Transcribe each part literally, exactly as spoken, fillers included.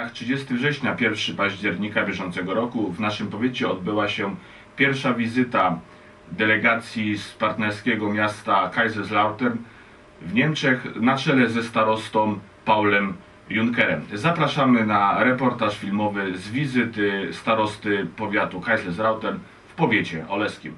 dniach trzydziestego września do pierwszego października bieżącego roku w naszym powiecie odbyła się pierwsza wizyta delegacji z partnerskiego miasta Kaiserslautern w Niemczech na czele ze starostą Paulem Junkerem. Zapraszamy na reportaż filmowy z wizyty starosty powiatu Kaiserslautern w powiecie oleskim.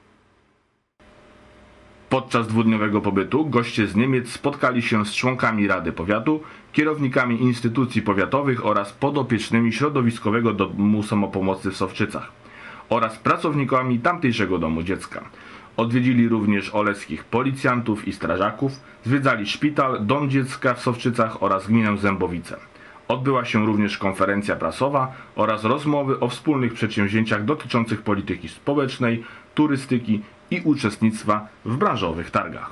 Podczas dwudniowego pobytu goście z Niemiec spotkali się z członkami Rady Powiatu, kierownikami instytucji powiatowych oraz podopiecznymi środowiskowego domu samopomocy w Sowczycach oraz pracownikami tamtejszego domu dziecka. Odwiedzili również oleskich policjantów i strażaków, zwiedzali szpital, dom dziecka w Sowczycach oraz gminę Zębowice. Odbyła się również konferencja prasowa oraz rozmowy o wspólnych przedsięwzięciach dotyczących polityki społecznej, turystyki i uczestnictwa w branżowych targach.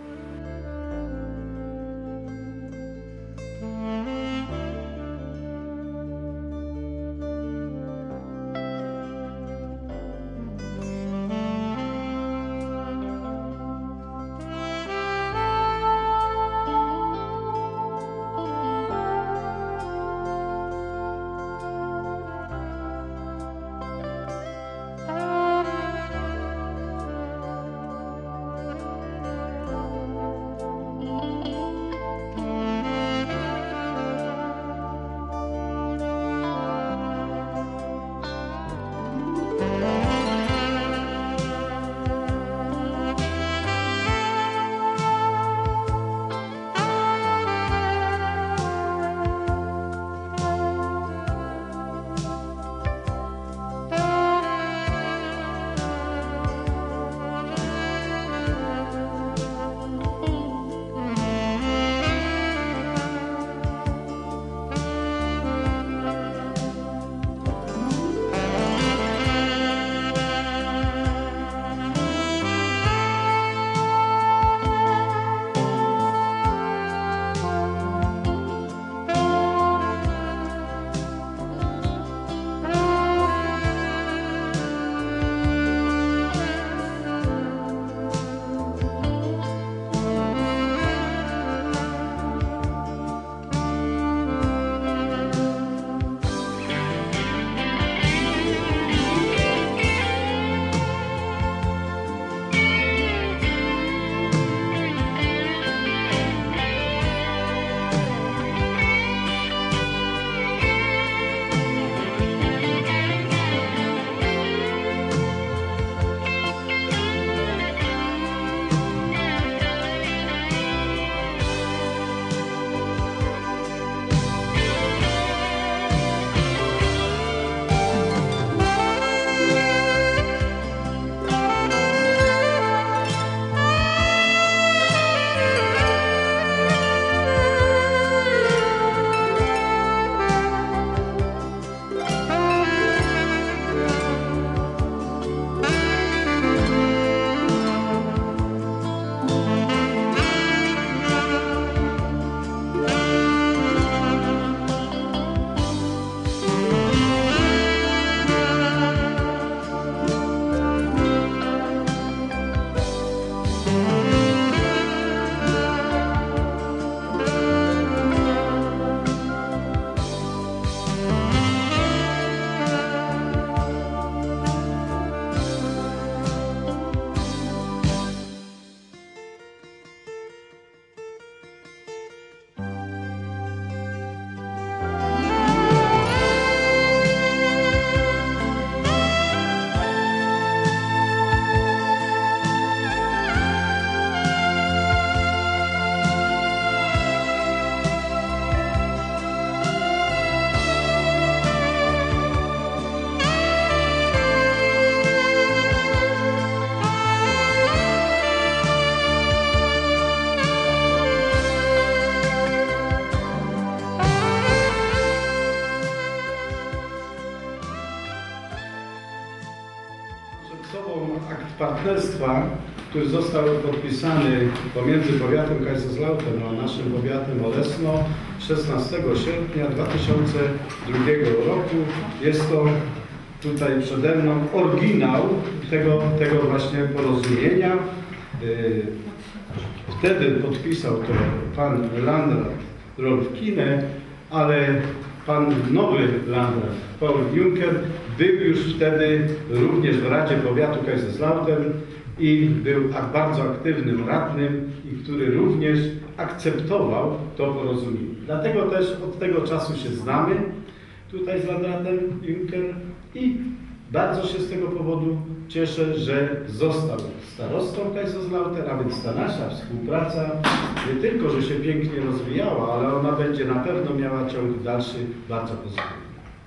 Akt partnerstwa, który został podpisany pomiędzy powiatem Kaiserslautern a naszym powiatem Olesno szesnastego sierpnia dwa tysiące drugiego roku. Jest to tutaj przede mną oryginał tego, tego właśnie porozumienia. Wtedy podpisał to pan landrat Rolf Kine, ale pan nowy landrat, Paul Juncker, był już wtedy również w Radzie Powiatu Kaiserslautern i był bardzo aktywnym radnym, i który również akceptował to porozumienie. Dlatego też od tego czasu się znamy tutaj z landratem Juncker i bardzo się z tego powodu cieszę, że został starostą Kaiserslautern, a więc ta nasza współpraca nie tylko, że się pięknie rozwijała, ale ona będzie na pewno miała ciąg dalszy bardzo pozytywny.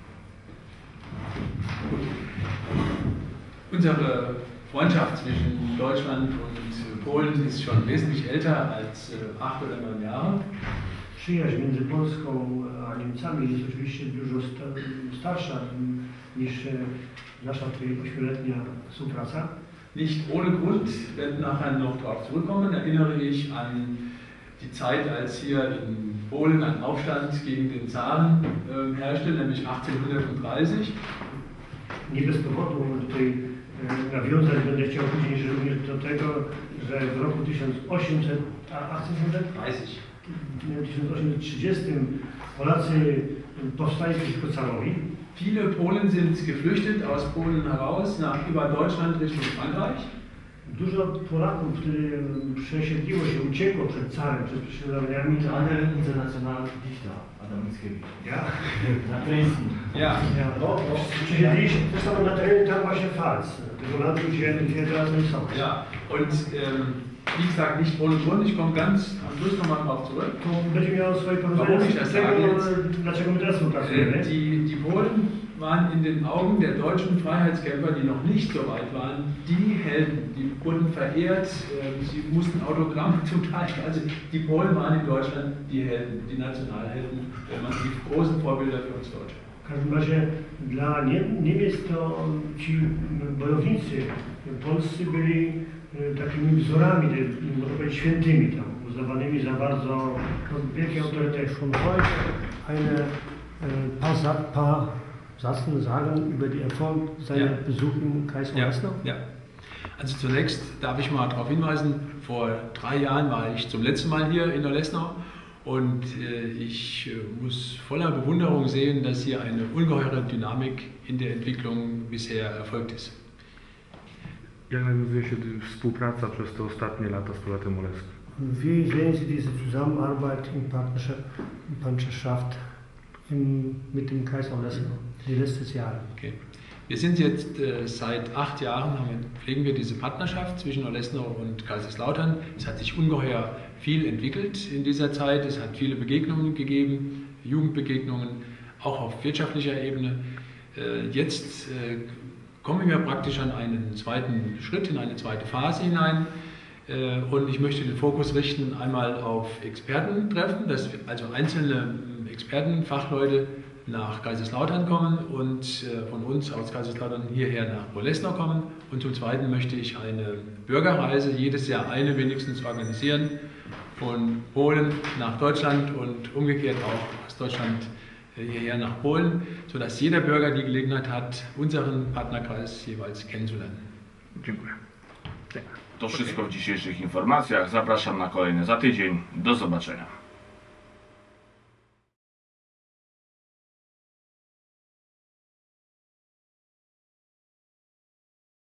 Unsere Freundschaft zwischen Deutschland und Polen ist schon wesentlich älter als acht oder neun Jahre. Przyjaźń między Polską a Niemcami jest oczywiście dużo sta- starsza niż nasza tutaj ośmioletnia współpraca. Nicht ohne Grund, werden nachher noch darauf zurückkommen, erinnere ich an die Zeit, als hier in Polen ein Aufstand gegen den Zaren äh, herrschte, nämlich achtzehnhundertdreißig. Nie bez powodu tutaj e, nawiązać będę chciał później że również do tego, że w roku tysiąc osiemset trzydziestym Polacy powstali przeciwko carowi. Viele Polen sind geflüchtet aus Polen heraus nach über Deutschland Richtung Frankreich. Dużo Polaków, którzy przesiedliło się, uciekło przed carem, przed prześladowaniami. Andere internationale Dichter, Adam Mickiewicz. Ja? Na Dresden. Ja, Ja. O, o, przesiedlili się też tam na terenie tam właśnie Pfalz, tego landu, gdzie, gdzie teraz oni są. ja. Und ähm, wie gesagt, nicht ohne Grund, ich komme ganz am Schluss nochmal drauf zurück. To będzie miało swoje Warum ich powodzenie das z tego, sage jetzt? dlaczego my teraz współpracujemy. Äh, die, die Polen waren in den Augen der deutschen Freiheitskämpfer, die noch nicht so weit waren, die Helden. Die wurden verehrt, äh, sie mussten Autogramme zum Teil. Also die Polen waren in Deutschland die Helden, die Nationalhelden, wenn man die großen Vorbilder für uns Deutsche. W każdym razie dla Nie- Niemiec to ci bojownicy polscy byli e, takimi wzorami, e, można powiedzieć świętymi tam, uznawanymi za bardzo no, wielkie autorytety. Schon heute eine äh, paar, Sa- paar Sachen sagen über die Erfolg seiner Ja. Besuche in Kaiserslautern? Ja. Also zunächst darf ich mal darauf hinweisen, vor drei Jahren war ich zum letzten Mal hier in Olesno und äh, ich äh, muss voller Bewunderung sehen, dass hier eine ungeheure Dynamik in der Entwicklung bisher erfolgt ist. Jak nawiązuje się współpraca przez te ostatnie lata z powiatem oleskim? Wie sehen Sie diese Zusammenarbeit in Partnerschaft, Partnerschaft im, mit dem Kreis Olesno, die letztes Jahr? Okay. Wir sind jetzt äh, seit acht Jahren, haben wir, pflegen wir diese Partnerschaft zwischen Olesno und Kaiserslautern. Es hat sich ungeheuer viel entwickelt in dieser Zeit. Es hat viele Begegnungen gegeben, Jugendbegegnungen, auch auf wirtschaftlicher Ebene. Äh, jetzt äh, kommen wir praktisch an einen zweiten Schritt, in eine zweite Phase hinein. Äh, und ich möchte den Fokus richten einmal auf Expertentreffen, dass wir, also einzelne Experten, Fachleute nach Kaiserslautern kommen und äh, von uns aus Kaiserslautern hierher nach Olesno kommen. Und zum Zweiten möchte ich eine Bürgerreise, jedes Jahr eine wenigstens organisieren, von Polen nach Deutschland und umgekehrt auch aus Deutschland äh, hierher nach Polen, sodass jeder Bürger die Gelegenheit hat, unseren Partnerkreis jeweils kennenzulernen. Dziękuję. To wszystko w dzisiejszych informacjach. Zapraszam na kolejne za tydzień. Do zobaczenia.